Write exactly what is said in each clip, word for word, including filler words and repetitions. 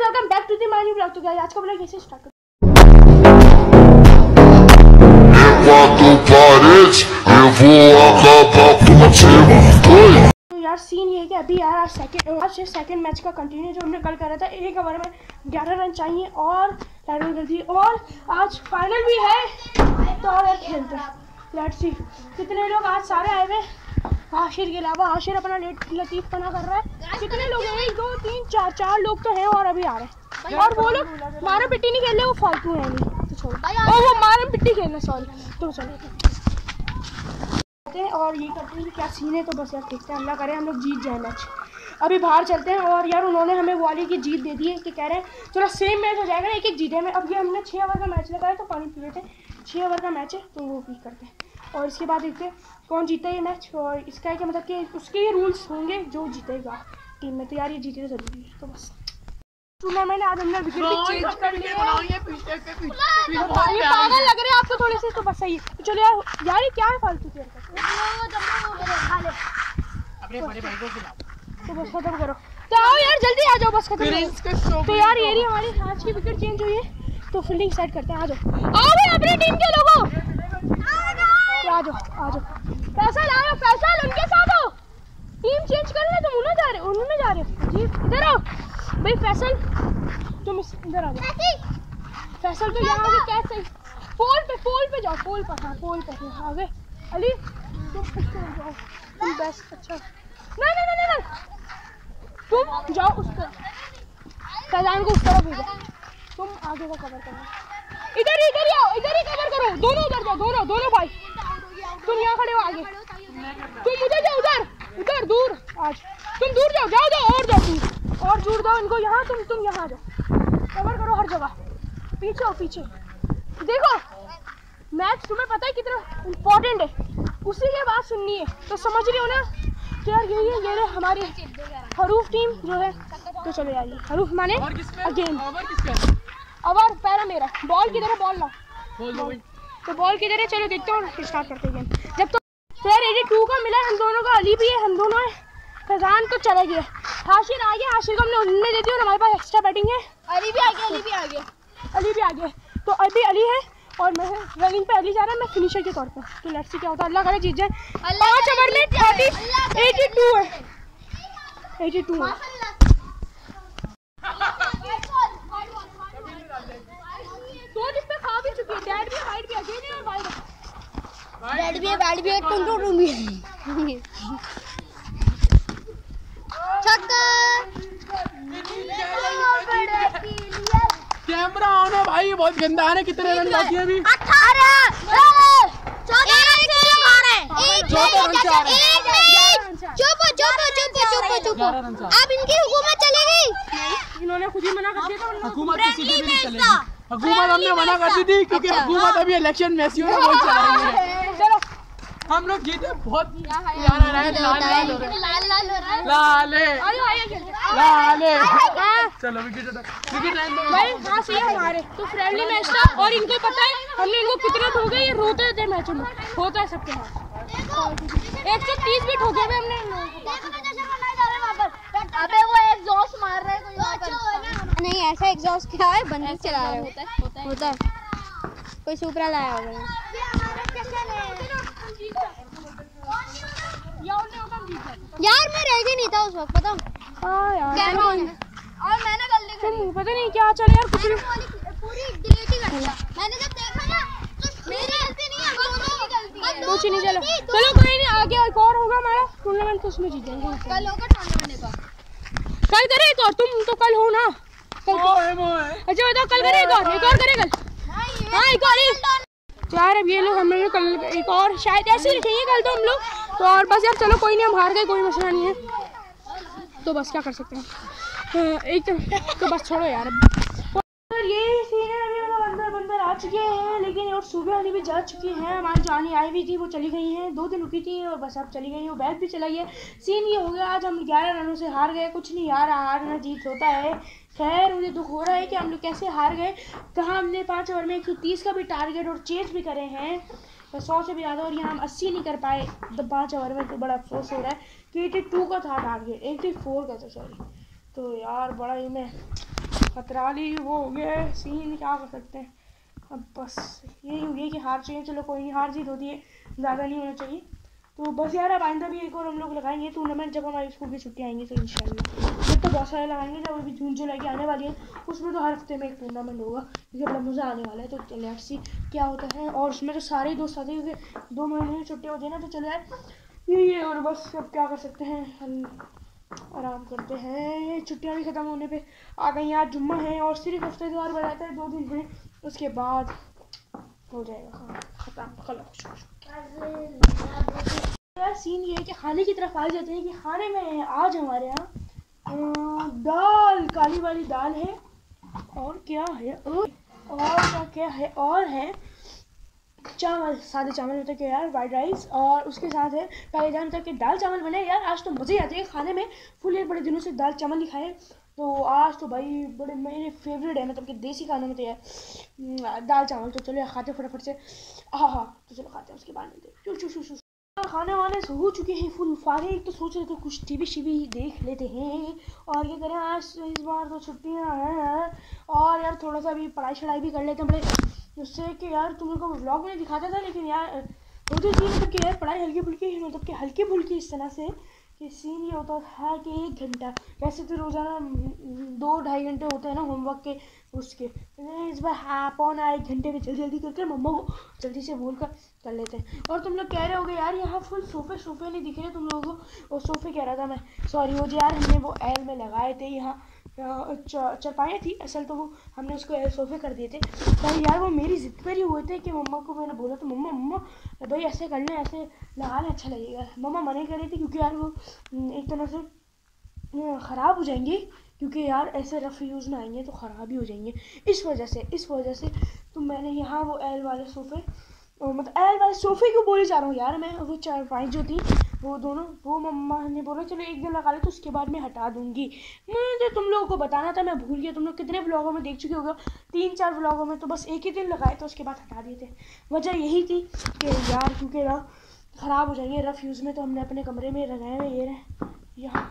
Welcome back to the my new blog. तो guys आज का ब्लॉग कैसे स्टार्ट करते हैं। तो यार सीन ये है कि अभी यार सेकंड आज से सेकंड मैच का कंटिन्यू जो हमने कल करा था, एक ओवर में ग्यारह रन चाहिए और टाइमिंग कर दी और आज फाइनल भी है। तो यार खेलते हैं, लेट्स सी कितने लोग आज सारे आए हुए। आशिर के अलावा आशिर अपना लेट लतीफ पना कर रहा है। कितने लोग हैं? एक दो तीन चार चार लोग तो हैं और अभी आ रहे हैं। और वो लोग मारम पिट्टी नहीं खेल रहे, वो फालतू है नहीं तो छोड़। और वो मारम पिट्टी खेलना सॉरी तो चलो और ये करते हैं क्या सीन है। तो बस यार देखते हैं, अल्लाह करे हम लोग जीत जाए मैच। अभी बाहर चलते हैं और यार उन्होंने हमें वो वाली की जीत दे दी है कि कह रहे हैं चलो सेम मैच हो जाएगा, एक एक जीते में। अब ये हमने छः ओवर का मैच लगाया तो पानी पी रहे थे। छः ओवर का मैच है तो वो भी करते हैं और इसके बाद देखते हैं कौन जीता ये मैच। और इसका है कि मतलब कि उसके ये रूल्स होंगे जो जीतेगा टीम में। तो यार ये जीते तो जरूरी है। तो बस टूर्नामेंट आज हमने विकेट चेंज कर लिया है। ये पागल लग रहे हैं आपको थोड़े से, तो बस सही है। तो चलो यार यार ये क्या है फालतू की हरकत। तो बस खत्म करो। तो आओ यार जल्दी आ जाओ, बस खत्म करो। तो यार ये रही हमारी आज की विकेट चेंज हुई है तो फील्डिंग सेट करते हैं। आ जाओ आओ भाई अपनी टीम के लोगों, आ जाओ आ जाओ। फैसल आयो, फैसल उनके साथ आओ। टीम चेंज करने तुम उन्हें जा रहे हो, उन्होंने जा रहे हो जी। इधर आओ भाई फैसल, तुम इधर आ जाओ। फैसल तो यहाँ आगे कैच सही, पोल पे पोल पे जाओ, पोल पर। हाँ पोल पे आगे। अली तुम उस तरफ जाओ, तुम बेस्ट। अच्छा नहीं नहीं नहीं नहीं तुम जाओ उस तरफ, फैजान को उस तरफ भेजो। तुम आगे का कवर करो, इधर ही इधर ही आओ, इधर ही कवर करो। दोनों उधर जाओ, दोनों दोनों भाई। तुम यहाँ खड़े हो आगे, तुम उधर जाओ, उधर उधर दूर। आज तुम दूर जाओ, जाओ जाओ और जाओ दूर और जुड़ जाओ इनको यहाँ। तुम तुम यहाँ जाओ, कवर करो हर जगह। पीछे हो पीछे। देखो मैच तुम्हें पता है कितना इम्पोर्टेंट है, उसी के बाद सुननी है। तो समझ रहे हो ना कि यार यही है ये हमारी हरूफ टीम जो है। तो चलो यार ये हरूफ माने अगेन ओवर पहला मेरा। बॉल किधर है? बॉल लाओ। तो बॉल किधर है? चलो देखते हो, स्टार्ट करते हैं गेम। जब तो यार एटी टू का मिला हम दोनों का, अली भी है, हम दोनों है। फैजान तो चले गए, हाशिर आ गया, हाशिर को हमने उन्होंने दे दी और हमारे पास एक्स्ट्रा बैटिंग है। अली भी आ गया, अली भी आ गया, अली भी आ गया। तो अभी अली है और मैं रनिंग पे अली जा रहा है, मैं फिनिशर के तौर पर। तो लेट्स सी क्या होता है, अल्लाह करे जीत जाए। पाँच ओवर में थर्टी एटी टू है, एटी टू है। दो डिब्बे खा भी चुकी है, डैड भी वाइट भी अगेन और वाइट डैड भी है, वाइट भी है, टुन टुन भी है। कैमरा ऑन है भाई, बहुत गंदा है। कितने रन बाकी है अभी? अठारह चौदह रन से आ रहे हैं। चौदह रन से आ रहे हैं। चुप चुप चुप चुप चुप। अब इनकी हुकूमत चले गई, इन्होंने खुद ही मना कर दिया था। हुकूमत किसी की भी नहीं चलेगी। हुकूमत हमने मना कर दी थी क्योंकि हुकूमत अभी इलेक्शन में सी वोट चला रही है। चलो हम लोग जीते, बहुत प्यारा रहा है। लाल लाल हो रहा है, लाल लाल लाल। चलो विकेट विकेट लाइन भाई। हाँ सही है हमारे तो फ्रेंडली मैच था और इनको पता है हमने इनको कितने ठोके। ये रोते थे मैचों में, होता है सबके साथ। एक सौ तीस भी ठोके हुए हमने। अबे वो एग्जॉस्ट मार रहा है कोई, नहीं ऐसा एग्जॉस्ट क्या है, बंदूक चला रहा है, होता है कोई सुपरा लाया होगा। यार मैं रेडी नहीं था उस वक्त, पता। हाँ यार कैमरा ऑन है और मैंने गलती करी, पता नहीं क्या चले यार, कुछ पूरी डिलीट ही कर दिया मैंने। जब देखा ना तो मेरी गलती नहीं है, दोनों की गलती है। कुछ नहीं, चलो चलो कोई नहीं, आगे एक और होगा हमारा टूर्नामेंट तो उसमें जीत जाएंगे। कल होगा टूर्नामेंट का, कल करे एक और। तुम तो कल हो ना? अच्छा बताओ कल करे एक और, एक और करे कल। हाँ एक और यार। अब ये लोग हम लोग कल एक और शायद ऐसे ही रखेंगे कल तो हम लोग। तो और बस यार चलो कोई नहीं, हम हार गए, कोई मसला नहीं है। तो बस क्या कर सकते हैं, एक तो, तो बस छोड़ो यार। अब ये सीन है, अभी मतलब अंदर बंदर आ चुके हैं, लेकिन और सुबह वाली भी जा चुकी हैं। हमारी जानी आई हुई थी, वो चली गई हैं, दो दिन रुकी थी और बस अब चली गई हैं। वो बैग भी चला गई है। सीन ये हो गया आज हम ग्यारह रनों से हार गए। कुछ नहीं यार, हारना जीत होता है। खैर मुझे दुख हो रहा है कि हम लोग कैसे हार गए। कहाँ हमने पाँच ओवर में एक सौ तीस का भी टारगेट और चेज भी करे हैं, तो सौ से भी ज़्यादा, और यहाँ हम अस्सी नहीं कर पाए तो पाँच ओवर में। तो बड़ा अफसोस हो रहा है कि एटी टू का था टारगेट, एटी फोर का था सॉरी। तो यार बड़ा ही मैं खतरा ली वो हो गया सीन, क्या कर सकते हैं। अब बस यही हो गया कि हार चाहिए, चलो कोई नहीं, हार जीत होती है, ज़्यादा नहीं होना चाहिए। तो बस यार अब आइंदा भी एक और हम लोग लगाएंगे टूर्नामेंट जब हमारी स्कूल की छुट्टी आएंगी तो इंशाल्लाह। जब तो बहुत सारे लगाएंगे, जब अभी जून जुलाई की आने वाली है उसमें तो हर हफ्ते में एक टूर्नामेंट होगा क्योंकि बड़ा मज़ा आने वाला है। तो लेट्स सी क्या होता है, और उसमें तो सारे ही दोस्त आते हैं क्योंकि दो महीने की छुट्टी होती है ना। तो चलो यार यही है, और बस अब क्या कर सकते हैं, हम आराम करते हैं। छुट्टियाँ भी ख़त्म होने पे आ गई, आज जुम्मा है और सिर्फ हफ्ते दो बार बढ़ाता है, दो दिन में उसके बाद हो जाएगा हाँ ख़त्म खलास। यार सीन ये है कि खाने की तरफ आ जाते हैं कि खाने में आज हमारे यहाँ दाल, काली वाली दाल है, और क्या है और क्या क्या है और है चावल, सादे चावल होते हैं यार, वाइट राइस, और उसके साथ है काले दाल मतलब कि दाल चावल बने यार। आज तो मज़े आते हैं खाने में, फुल यार बड़े दिनों से दाल चावल नहीं खाए, तो आज तो भाई बड़े मेरे फेवरेट है, मतलब कि देसी खानों में तो यार दाल चावल। तो चलो यार खाते फटाफट से, हाँ हाँ तो चलो खाते हैं, उसके बाद मिलते हैं। चू चू चू खाने वाने से हो चुके हैं फुल फारे, तो सोच रहे थे कुछ टीवी शीवी देख लेते हैं, और ये करें आज इस बार तो छुट्टियाँ हैं, और यार थोड़ा सा अभी पढ़ाई शढ़ाई भी कर लेते हैं बड़े, उससे कि यार तुम लोग को व्लॉग में दिखाता था, लेकिन यार होती थी मतलब कि यार पढ़ाई हल्की फुल्की, मतलब कि हल्की फुल्की इस तरह से कि सीन ये होता है कि एक घंटा, वैसे तो रोज़ाना दो ढाई घंटे होते हैं ना होमवर्क के उसके, इस बार हाँ पौना एक घंटे में जल्दी जल्दी करके मम्मा को जल्दी से बोल कर कर लेते हैं। और तुम लोग कह रहे होगे यार यहाँ फुल सोफ़े सोफ़े नहीं दिख रहे तुम लोगों को, और सोफ़े कह रहा था मैं, सॉरी वो जो यार हमने वो एल में लगाए थे यहाँ चरपाइयाँ थी, असल तो वो हमने उसको एल सोफ़े कर दिए थे। पर यार वो मेरी ज़िद पर ही हुए थे कि मम्मा को मैंने बोला तो मम्मा मम्मा भाई ऐसे कर लें, ऐसे लगा लें अच्छा लगेगा। मम्मा मना कर रही थी क्योंकि यार वो एक तरह से ख़राब हो जाएंगे, क्योंकि यार ऐसे रफ यूज़ में आएंगे तो ख़राब ही हो जाएंगे, इस वजह से इस वजह से तो मैंने यहाँ वो एल वाले सोफ़े, मतलब एल वाले सोफ़े क्यों बोले जा रहा हूँ यार मैं, वो चारपाई जो थी वो दोनों, वो मम्मा ने बोला चलो एक दिन लगा ले तो उसके बाद मैं हटा दूँगी। मुझे तुम लोगों को बताना था, मैं भूल गया। तुम लोग कितने व्लॉगों में देख चुके होगा, तीन चार व्लॉगों में, तो बस एक ही दिन लगाए तो उसके बाद हटा दिए थे। वजह यही थी कि यार क्योंकि ना ख़राब हो जाएंगे रफ़ यूज़ में, तो हमने अपने कमरे में लगाए हुए ये रहे यहाँ।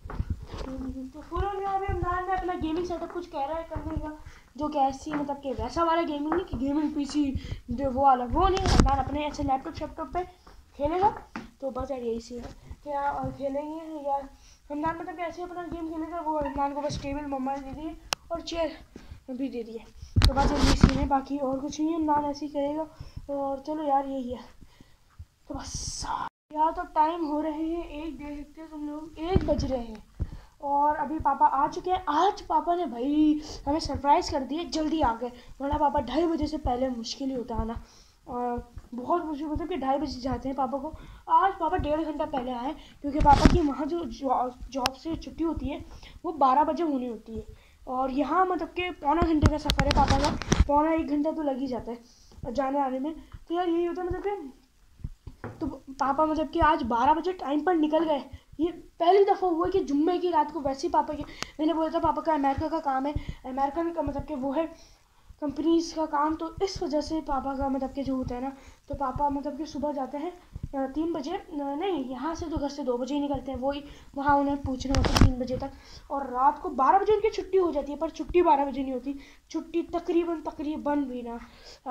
तो पूरा यहाँ भी इमरान ने अपना गेमिंग सेटअप कुछ कह रहा है करने का, जो कि ऐसी मतलब कि वैसा वाला गेमिंग नहीं कि गेमिंग पीसी जो वो वाला, वो नहीं, इमरान अपने ऐसे लैपटॉप शैपटॉप पे खेलेगा। तो बस यार यही सी है क्या, और खेलेंगे यार इमरान मतलब कि ऐसे अपना गेम खेलेगा। वो इमरान को बस टेबल मम्मा दे दिए और चेयर भी दे दिए, तो बस यही सीन है, बाकी और कुछ नहीं है, इमरान ऐसे ही करेगा। और चलो यार यही है, तो बस यार तो टाइम हो रहे हैं एक डेढ़ सकते तुम लोग, एक बज रहे हैं और अभी पापा आ चुके हैं। आज पापा ने भाई हमें सरप्राइज़ कर दिए, जल्दी आ गए, वरना पापा ढाई बजे से पहले मुश्किल ही होता आना, और बहुत मुश्किल, मतलब कि ढाई बजे जाते हैं पापा को। आज पापा डेढ़ घंटा पहले आए क्योंकि पापा की वहाँ जो जॉब से छुट्टी होती है वो बारह बजे होनी होती है, और यहाँ मतलब कि पौना घंटे का सफ़र है पापा का, पौना एक घंटा तो लग ही जाता है जाने आने में। तो यार यही होता है मतलब कि, तो पापा मतलब कि आज बारह बजे टाइम पर निकल गए। ये पहली दफ़ा हुआ कि जुम्मे की रात को वैसे ही पापा के, मैंने बोला था पापा का अमेरिका का काम है, अमेरिकन का मतलब कि वो है कंपनीज़ का काम, तो इस वजह से पापा का मतलब कि जो होता है ना, तो पापा मतलब कि सुबह जाते हैं तीन बजे, नहीं यहाँ से तो घर से दो बजे ही निकलते हैं, वही वहाँ उन्हें पूछना होता है तीन बजे तक, और रात को बारह बजे उनकी छुट्टी हो जाती है। पर छुट्टी बारह बजे नहीं होती, छुट्टी तकरीबन तकरीबन भी ना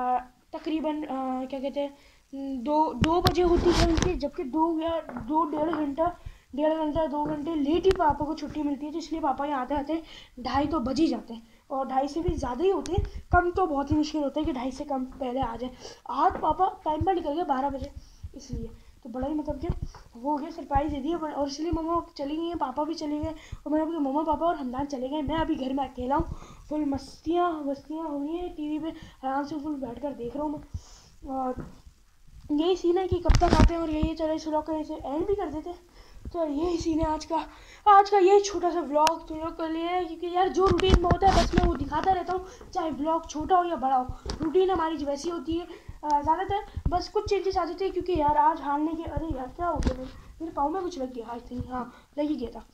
तकरीबन क्या कहते हैं दो दो बजे होती है उनकी, जबकि दो या दो डेढ़ घंटा डेढ़ घंटा दो घंटे लेट ही पापा को छुट्टी मिलती है। तो इसलिए पापा यहाँ आते आते ढाई तो बज ही जाते हैं, और ढाई से भी ज़्यादा ही होते हैं, कम तो बहुत ही मुश्किल होता है कि ढाई से कम पहले आ जाए। आज पापा टाइम पर निकल गए बारह बजे, इसलिए तो बड़ा ही मतलब कि हो गया, सरप्राइज़ दे दिया। और इसलिए मम्मा चली गई हैं, पापा भी चले गए, और मेरे मम्मा पापा और हमदान चले गए, मैं अभी घर में अकेला हूँ, फुल मस्तियाँ मस्तियाँ हो रही हैं, टी वी पे आराम से फुल बैठ कर देख रहा हूँ मैं। और यही सीन है कि कब तक आते हैं, और यही चले सुलह कर इसे एंड भी कर देते हैं। तो यही सीन है आज का आज का यही छोटा सा व्लॉग तुम लोग के लिए, क्योंकि यार जो रूटीन में होता है बस मैं वो दिखाता रहता हूँ, चाहे व्लॉग छोटा हो या बड़ा हो, रूटीन हमारी वैसी होती है ज़्यादातर। बस कुछ चेंजेस आ जाते हैं क्योंकि यार आज हारने के, अरे यार क्या हो गया, मेरे पाँव में कुछ लग गया आई थिंक, हाँ लग ही गया था।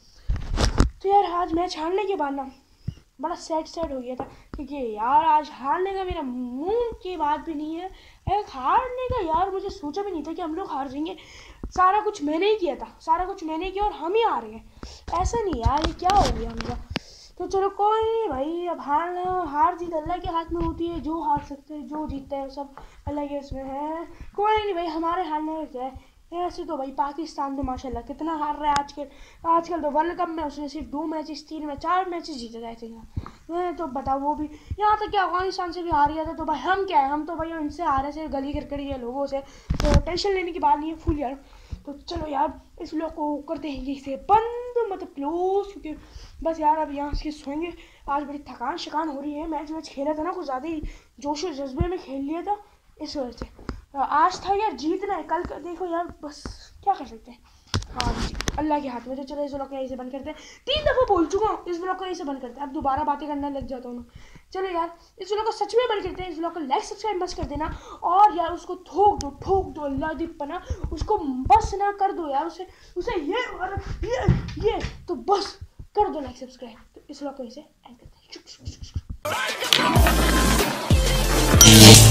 तो यार आज मैच हारने के बाद ना बड़ा सैड सैड हो गया था, क्योंकि यार आज हारने का मेरा मुंह की बात भी नहीं है, एक हारने का यार मुझे सोचा भी नहीं था कि हम लोग हार जाएंगे। सारा कुछ मैंने ही किया था, सारा कुछ मैंने किया और हम ही हार गए, ऐसा नहीं यार, ये क्या हो गया मेरा। तो चलो कोई नहीं भाई, अब हार हार जीत अल्लाह के हाथ में होती है, जो हार सकते हैं जो जीतता है सब अल्लाह के उसमें है। कोई नहीं भाई, हमारे हारने में क्या है। ऐसे तो भाई पाकिस्तान तो माशाल्लाह कितना हार रहा है आजकल। आजकल तो वर्ल्ड कप में उसने सिर्फ दो मैचेस तीन में चार मैचेस जीते गए थे मैं तो बताओ, वो भी यहाँ तक कि अफगानिस्तान से भी हार गया था। तो भाई हम क्या है, हम तो भाई उनसे हारे से गली क्रिकेट के लोगों से, तो टेंशन लेने की बात नहीं है फुल यार। तो चलो यार इस व्लॉग को करते हैं इसे बंद, मतलब क्लोज, क्योंकि बस यार अब यहाँ से सोएंगे। आज बड़ी थकान शिकान हो रही है, मैच मैच खेला था ना कुछ ज़्यादा ही जोश और जज्बे में खेल लिया था इस वजह से। आज था यार जीतना है, कल का देखो यार बस क्या कर सकते हैं। हाँ अल्लाह के हाथ में। तो चलो इस व्लॉग को यहीं से बंद करते हैं, तीन दफ़ा बोल चुका हूँ, इस व्लॉग को यहीं से बंद करते हैं, अब दोबारा बातें करने लग जाता हूँ। चलो यार इस व्लॉग को सच में बंद करते हैं, इस व्लॉग को लाइक सब्सक्राइब मस्त कर देना, और यार उसको ठोक दो ठोक दो अल्लाह दी पना, उसको बस ना कर दो यार, उसे उसे ये ये ये तो बस कर दो लाइक सब्सक्राइब। तो इस व्लॉग को यहीं से एंड करते हैं।